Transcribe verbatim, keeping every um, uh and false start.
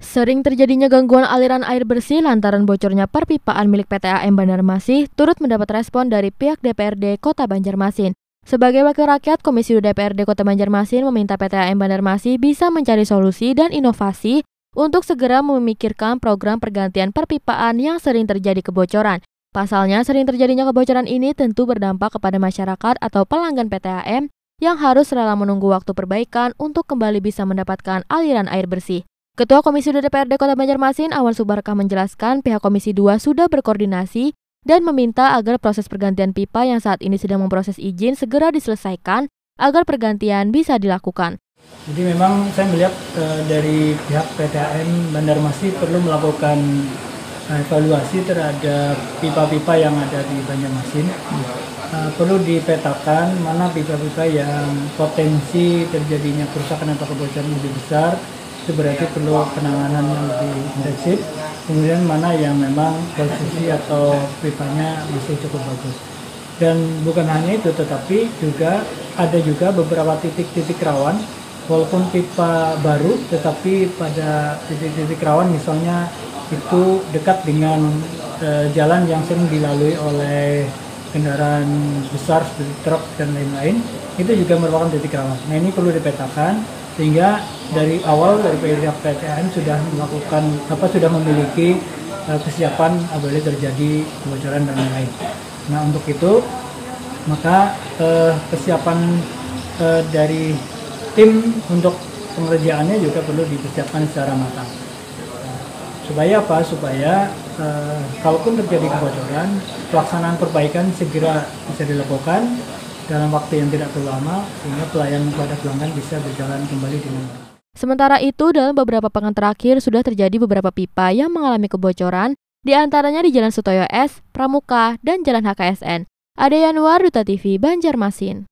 Sering terjadinya gangguan aliran air bersih lantaran bocornya perpipaan milik P T A M Banjarmasin turut mendapat respon dari pihak D P R D Kota Banjarmasin. Sebagai wakil rakyat, Komisi dua D P R D Kota Banjarmasin meminta P T A M Banjarmasin bisa mencari solusi dan inovasi untuk segera memikirkan program pergantian perpipaan yang sering terjadi kebocoran. Pasalnya, sering terjadinya kebocoran ini tentu berdampak kepada masyarakat atau pelanggan P T A M yang harus rela menunggu waktu perbaikan untuk kembali bisa mendapatkan aliran air bersih. Ketua Komisi dua D P R D Kota Banjarmasin, Awan Subarkah menjelaskan pihak Komisi dua sudah berkoordinasi dan meminta agar proses pergantian pipa yang saat ini sedang memproses izin segera diselesaikan agar pergantian bisa dilakukan. Jadi memang saya melihat uh, dari pihak P T A M Banjarmasin perlu melakukan uh, evaluasi terhadap pipa-pipa yang ada di Banjarmasin. Uh, perlu dipetakan mana pipa-pipa yang potensi terjadinya kerusakan atau kebocoran lebih besar. Itu berarti perlu penanganan yang lebih intensif. Kemudian mana yang memang posisi atau pipanya masih cukup bagus. Dan bukan hanya itu, tetapi juga ada juga beberapa titik-titik rawan. Walaupun pipa baru, tetapi pada titik-titik rawan misalnya itu dekat dengan e, jalan yang sering dilalui oleh kendaraan besar seperti truk dan lain-lain, itu juga merupakan titik rawan. Nah, ini perlu dipetakan sehingga dari awal dari pihak P T A M sudah melakukan apa sudah memiliki uh, kesiapan apabila terjadi kebocoran dan lain-lain. Nah, untuk itu maka uh, kesiapan uh, dari tim untuk pengerjaannya juga perlu dipersiapkan secara matang. Nah, supaya apa? Supaya uh, kalaupun terjadi kebocoran, pelaksanaan perbaikan segera bisa dilakukan dalam waktu yang tidak terlalu lama sehingga pelayanan kepada pelanggan bisa berjalan kembali dengan baik. Sementara itu, dalam beberapa pekan terakhir sudah terjadi beberapa pipa yang mengalami kebocoran, di antaranya di Jalan Sutoyo S, Pramuka, dan Jalan H K S N. Ade Yanuar, Duta T V, Banjarmasin.